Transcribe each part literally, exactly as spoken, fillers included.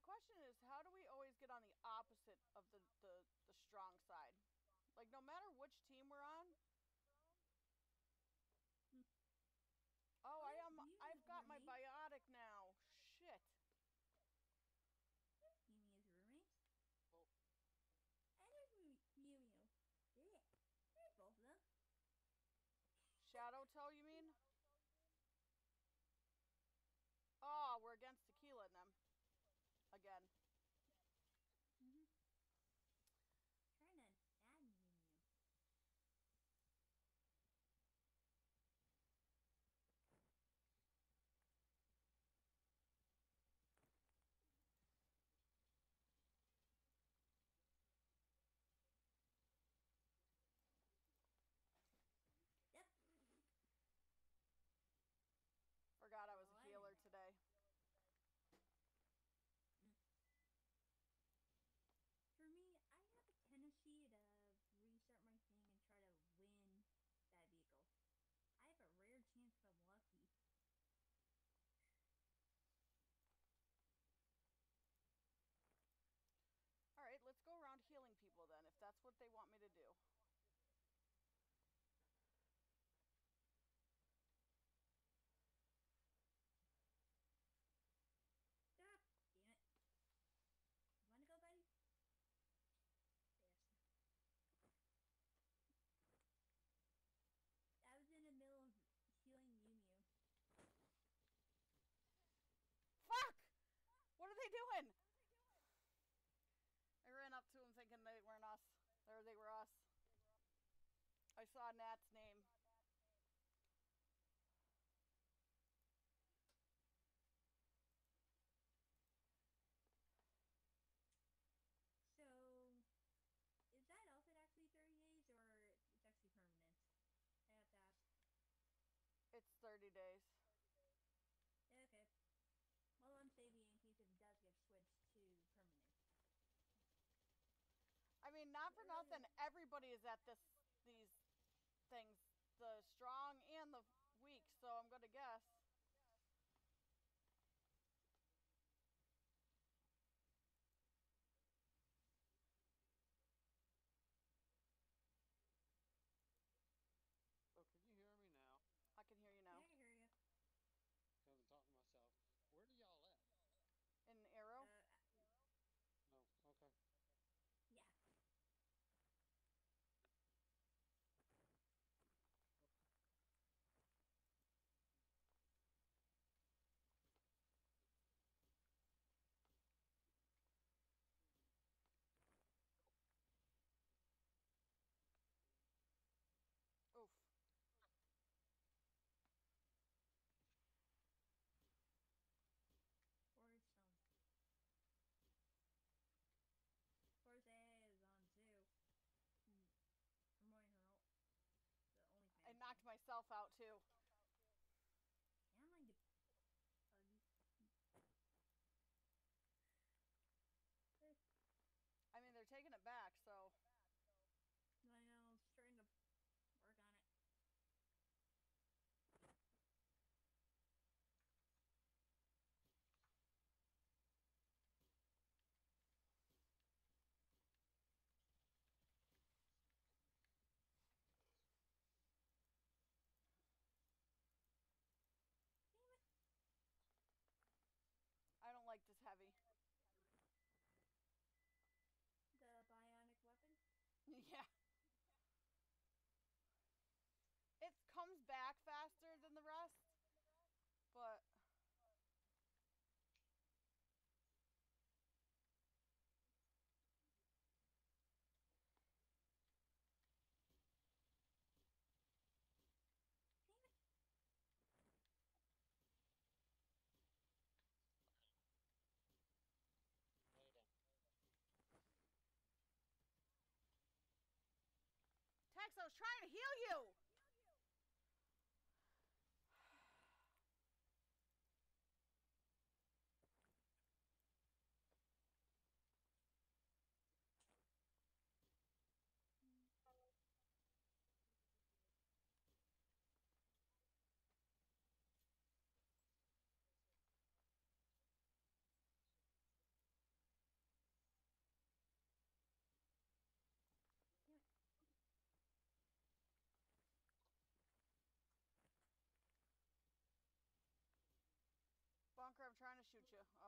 question is, how do we always get on the opposite of the, the, the strong side? Like, no matter which team we're on. Hmm. Oh, Oh, I there's am. Mew I've got my roommate. biotic now. Shit. There's Mew Mew's roommate. Oh. And there's Mew Mew. Mew. Yeah. There's both of them. Shadow Toe, you mean? Oh, we're against Tequila and them. Again. Mm-hmm. Trying to add Mew Mew. Yep. Forgot I was Oh, a I healer didn't. today. Mm. For me, I have a tendency to restart my thing and try to win that vehicle. I have a rare chance if I'm lucky. Alright, let's go around healing people then, if that's what they want me to do. Ah, damn it. You wanna go, buddy? Yes. I was in the middle of healing Mew Mew. Fuck! What are they doing? I ran up to them thinking they weren't us. There they were us. I saw Nat's name. So, is that outfit actually thirty days or it's actually permanent? I have to ask. It's thirty days. Yeah, okay. Well, I'm saving in case it does get switched to permanent. I mean, not for nothing, everybody is at this these things. The strong and the weak, so I'm gonna guess. So can you hear me now? I can hear you Yeah, now. I hear you. Because I've been talking to myself. Where do y'all at? In Arrow? Uh, No. Okay. yeah. Oof. Or some. Forza is on too. Hmm. Promoting her own, the OnlyFans. I Thing. knocked myself out too. Yeah, I'm like, uh, I mean, they're taking it back, so. I know, I'm starting to work on it. Damn it. I don't like this heavy. The bionic weapon? Yeah. It comes back faster than the rest, but. Damn it. Later. Tex, I was trying to heal you!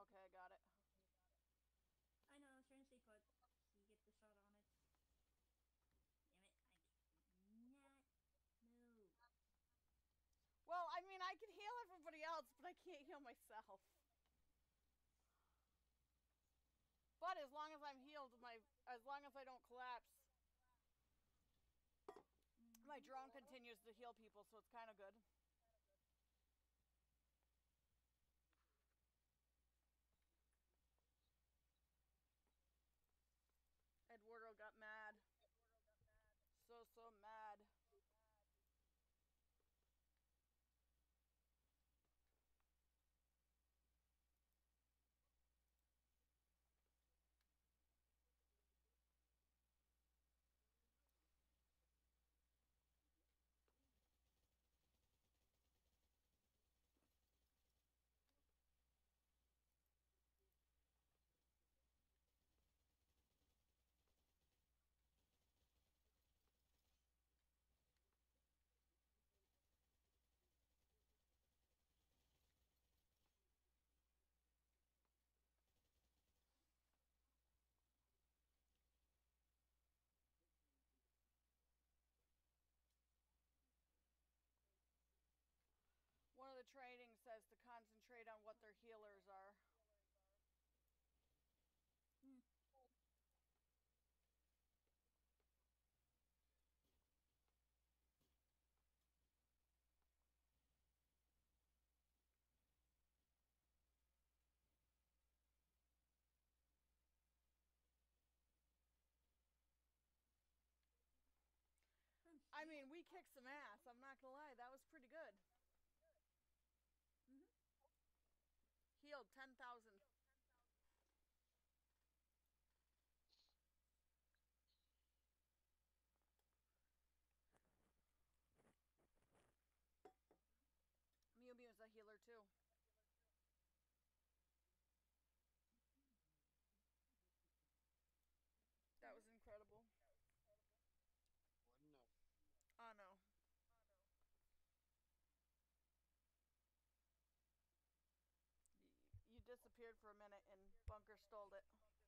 Okay, I got it. I know, I was trying to stay put so you get the shot on it. Damn it, I cannot move. Well, I mean, I can heal everybody else, but I can't heal myself. But as long as I'm healed, my as long as I don't collapse, Mm-hmm. my drone continues to heal people, so it's kind of good. Eduardo got mad. So, so mad. One of the training says to concentrate on what their healers are. Hmm. I mean, we kicked some ass. I'm not gonna lie, that was pretty good. Mm-hmm. Healed ten thousand. Mew Mew's a healer too. That was incredible. Wasn't enough. Oh no. You disappeared for a minute and Bunker stole it.